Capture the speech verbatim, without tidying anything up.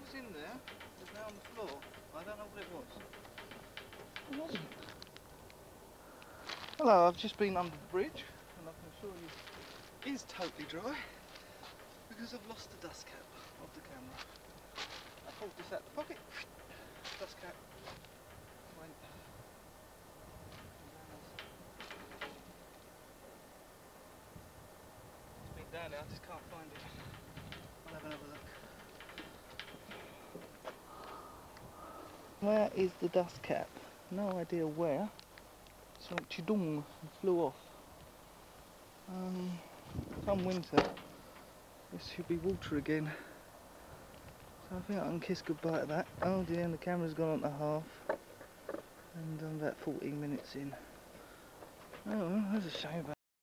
was in there. It was now on the floor. I don't know what it was. It wasn't. Hello, I've just been under the bridge, and I can assure you it is totally dry because I've lost the dust cap of the camera. I pulled this out the pocket, dust cap went. It's been down there, I just can't find it. I'll have another look. Where is the dust cap? No idea where. So chidung flew off. Um, come winter, this should be water again. So I think I can kiss goodbye to that. Oh dear, and the camera's gone on to half. And I'm about fourteen minutes in. Oh well, that's a shame about